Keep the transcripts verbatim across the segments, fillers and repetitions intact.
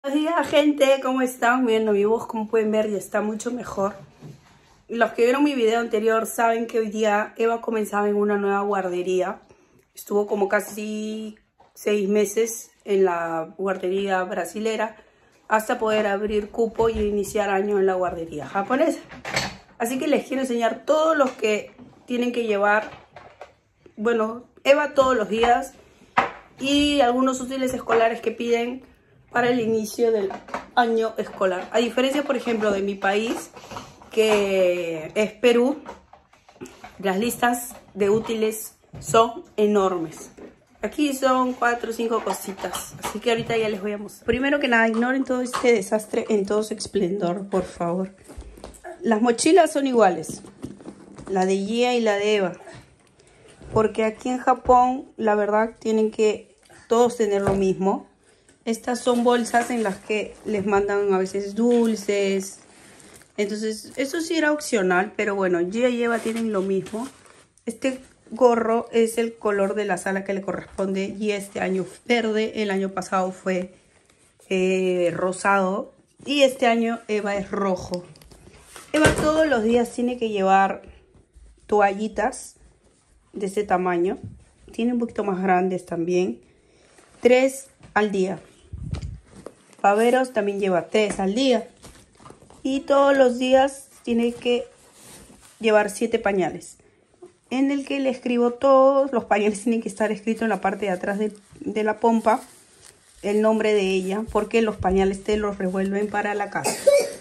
Buenos días, gente, ¿cómo están? Viendo mi voz, como pueden ver, ya está mucho mejor. Los que vieron mi video anterior saben que hoy día Eva comenzaba en una nueva guardería. Estuvo como casi seis meses en la guardería brasilera hasta poder abrir cupo y iniciar año en la guardería japonesa. Así que les quiero enseñar todos los que tienen que llevar, bueno, Eva todos los días y algunos útiles escolares que piden para el inicio del año escolar. A diferencia, por ejemplo, de mi país, que es Perú, las listas de útiles son enormes. Aquí son cuatro o cinco cositas, así que ahorita ya les voy a mostrar. Primero que nada, ignoren todo este desastre en todo su esplendor, por favor. Las mochilas son iguales, la de Gia y la de Eva, porque aquí en Japón, la verdad, tienen que todos tener lo mismo. Estas son bolsas en las que les mandan a veces dulces. Entonces, eso sí era opcional, pero bueno, Gia y Eva tienen lo mismo. Este gorro es el color de la sala que le corresponde y este año verde. El año pasado fue eh, rosado y este año Eva es rojo. Eva todos los días tiene que llevar toallitas de este tamaño. Tiene un poquito más grandes también. Tres al día. Baberos también lleva tres al día. Y todos los días tiene que llevar siete pañales. En el que le escribo todos los pañales. Tienen que estar escritos en la parte de atrás de, de la pompa el nombre de ella. Porque los pañales te los revuelven para la casa.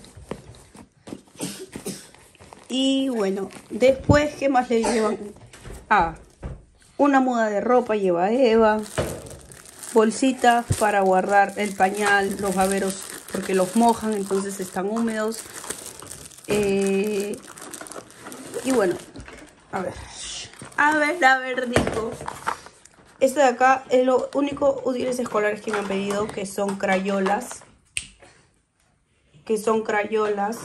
Y bueno, después, ¿qué más le llevan? Ah, una muda de ropa lleva Eva. Bolsitas para guardar el pañal, los baberos, porque los mojan, entonces están húmedos. Eh, y bueno, a ver, a ver, a ver, dijo. Este de acá es lo único útiles escolares que me han pedido, que son crayolas. Que son crayolas.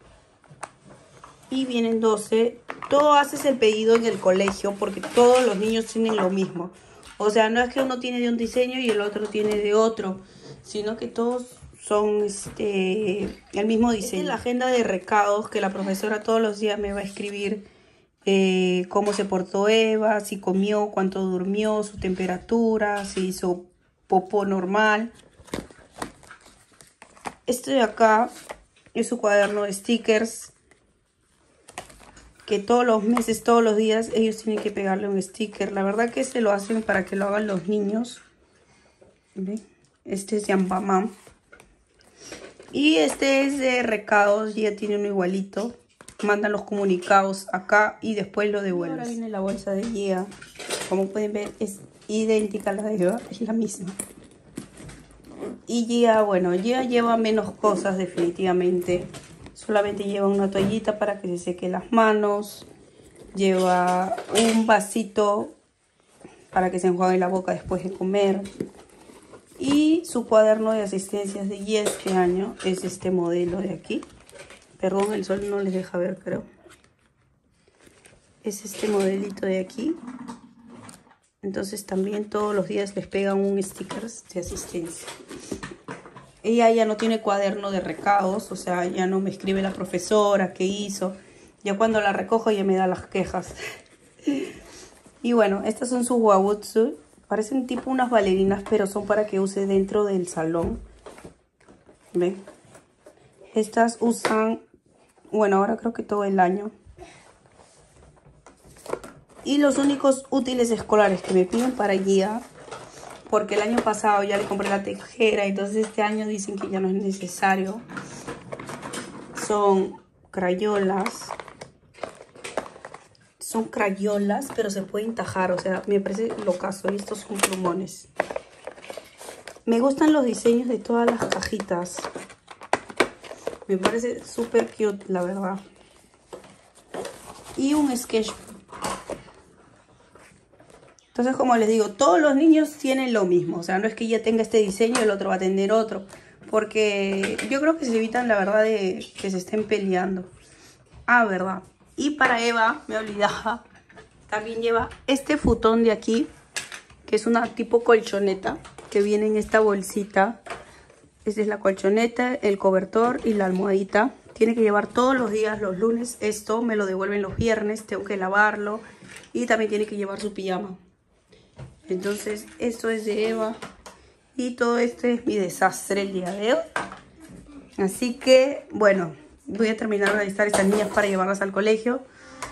Y vienen doce. Todo haces el pedido en el colegio, porque todos los niños tienen lo mismo. O sea, no es que uno tiene de un diseño y el otro tiene de otro, sino que todos son este, el mismo diseño. Esta es la agenda de recados que la profesora todos los días me va a escribir eh, cómo se portó Eva, si comió, cuánto durmió, su temperatura, si hizo popó normal. Este de acá es su cuaderno de stickers, que todos los meses, todos los días, ellos tienen que pegarle un sticker. La verdad que se lo hacen para que lo hagan los niños. ¿Ven? Este es de Ambamam. Y este es de recados, ya tiene uno igualito. Mandan los comunicados acá y después lo devuelven. Ahora viene la bolsa de Gia. Como pueden ver, es idéntica a la de Eva, es la misma. Y Gia, bueno, Gia lleva menos cosas definitivamente. Solamente lleva una toallita para que se seque las manos. Lleva un vasito para que se enjuague la boca después de comer. Y su cuaderno de asistencias de Gia este año es este modelo de aquí. Perdón, el sol no les deja ver, creo. Es este modelito de aquí. Entonces también todos los días les pegan un sticker de asistencia. Ella ya no tiene cuaderno de recados, o sea, ya no me escribe la profesora qué hizo. Ya cuando la recojo ella me da las quejas. Y bueno, estas son sus wawutsu. Parecen tipo unas bailarinas, pero son para que use dentro del salón. ¿Ven? Estas usan, bueno, ahora creo que todo el año. Y los únicos útiles escolares que me piden para Gia, porque el año pasado ya le compré la tijera, entonces este año dicen que ya no es necesario. Son crayolas. Son crayolas, pero se pueden tajar, o sea, me parece locazo. Y estos son plumones. Me gustan los diseños de todas las cajitas. Me parece súper cute, la verdad. Y un sketch. Entonces, como les digo, todos los niños tienen lo mismo. O sea, no es que ella tenga este diseño y el otro va a tener otro. Porque yo creo que se evitan, la verdad, de que se estén peleando. Ah, verdad. Y para Eva, me olvidaba, también lleva este futón de aquí, que es una tipo colchoneta, que viene en esta bolsita. Esta es la colchoneta, el cobertor y la almohadita. Tiene que llevar todos los días, los lunes. Esto me lo devuelven los viernes, tengo que lavarlo. Y también tiene que llevar su pijama. Entonces, esto es de Eva. Y todo este es mi desastre el día de hoy. Así que, bueno, voy a terminar de alistar a estas niñas para llevarlas al colegio.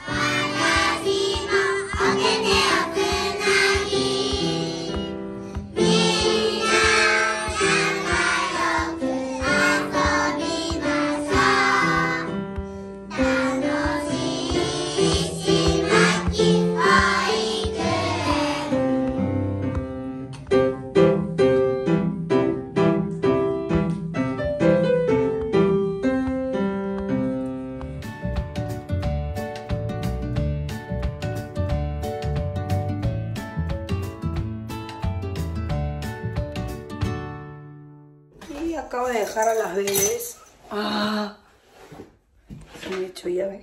Y acabo de dejar a las bebés. Ah, se me ha hecho llave.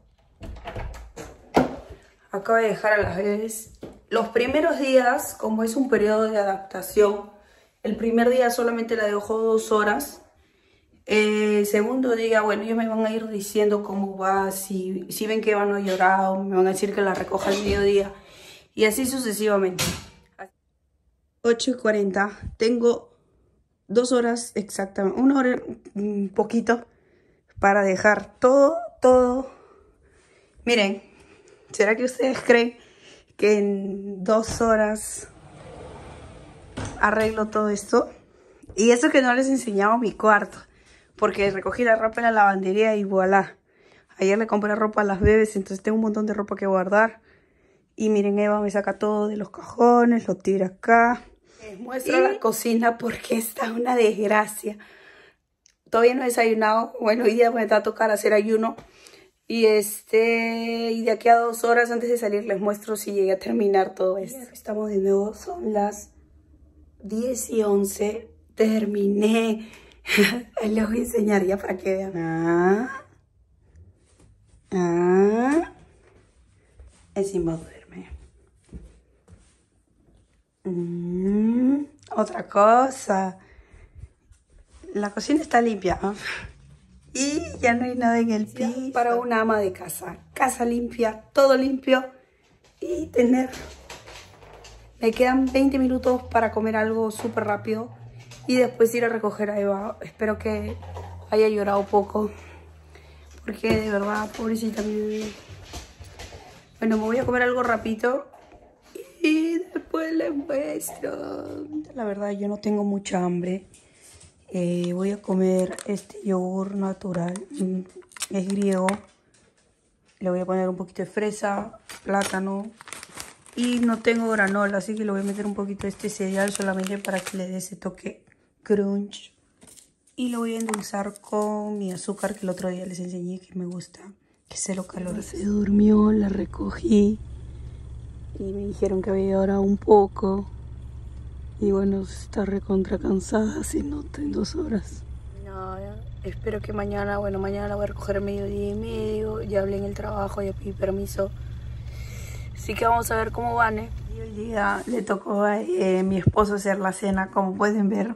Acabo de dejar a las bebés. Los primeros días, como es un periodo de adaptación, el primer día solamente la dejo dos horas. El segundo día, bueno, ellos me van a ir diciendo cómo va. Si, si ven que van a llorar, me van a decir que la recoja al mediodía. Y así sucesivamente. ocho y cuarenta. Tengo dos horas exactamente, una hora, un poquito, para dejar todo, todo. Miren, ¿será que ustedes creen que en dos horas arreglo todo esto? Y eso que no les enseñaba mi cuarto, porque recogí la ropa en la lavandería y voilà. Ayer le compré ropa a las bebés, entonces tengo un montón de ropa que guardar. Y miren, Eva me saca todo de los cajones, lo tira acá. Les muestro y... la cocina porque está una desgracia. Todavía no he desayunado. Bueno, hoy día me va a tocar hacer ayuno. Y este y de aquí a dos horas antes de salir les muestro si llegué a terminar todo esto. Estamos de nuevo, son las diez y once. Terminé. Les voy a enseñar ya para que vean. Ah. Ah. Encima duerme. Mm, otra cosa. La cocina está limpia. Y ya no hay nada en el piso. Para una ama de casa. Casa limpia, todo limpio. Y tener... Me quedan veinte minutos para comer algo súper rápido. Y después ir a recoger a Eva. Espero que haya llorado poco. Porque de verdad, pobrecita mi bebé. Bueno, me voy a comer algo rapidito. Y después les muestro. La verdad, yo no tengo mucha hambre. Eh, voy a comer este yogur natural. Es griego. Le voy a poner un poquito de fresa, plátano. Y no tengo granola, así que le voy a meter un poquito de este cereal solamente para que le dé ese toque crunch. Y lo voy a endulzar con mi azúcar que el otro día les enseñé que me gusta. Que cero calor. Se durmió, la recogí. Y me dijeron que había llorado un poco. Y bueno, está recontra cansada, se nota en dos horas. No, espero que mañana, bueno, mañana la voy a recoger a mediodía y medio. Ya hablé en el trabajo, ya pedí permiso. Así que vamos a ver cómo van, ¿eh? Y hoy día le tocó a eh, mi esposo hacer la cena, como pueden ver.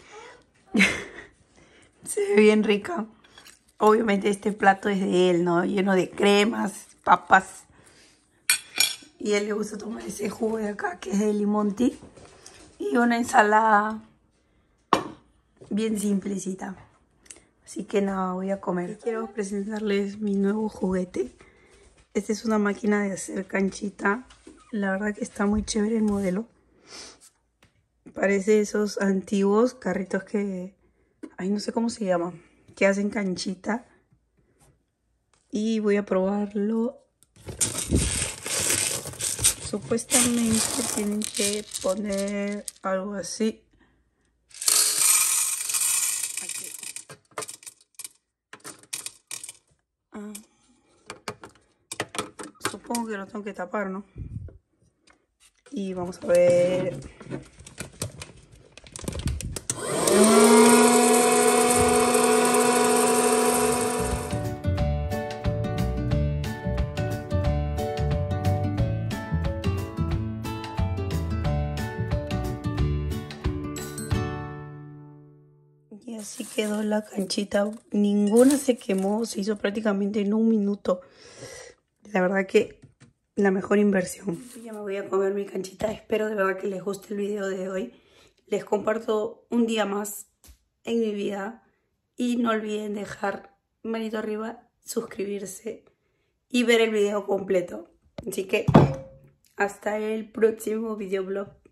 Se ve bien rica. Obviamente este plato es de él, ¿no? Lleno de cremas, papas. Y a él le gusta tomar ese jugo de acá, que es de limón tea. Y una ensalada bien simplecita. Así que nada, voy a comer. Y quiero presentarles mi nuevo juguete. Esta es una máquina de hacer canchita. La verdad que está muy chévere el modelo. Parece esos antiguos carritos que... Ay, no sé cómo se llaman. Que hacen canchita. Y voy a probarlo. Supuestamente tienen que poner algo así. Aquí. Ah. Supongo que lo tengo que tapar, ¿no? Y vamos a ver. quedó la canchita. Ninguna se quemó, se hizo prácticamente en un minuto. La verdad que la mejor inversión. Ya me voy a comer mi canchita. Espero de verdad que les guste el video de hoy. Les comparto un día más en mi vida. Y no olviden dejar manito arriba, suscribirse y ver el video completo. Así que hasta el próximo videoblog.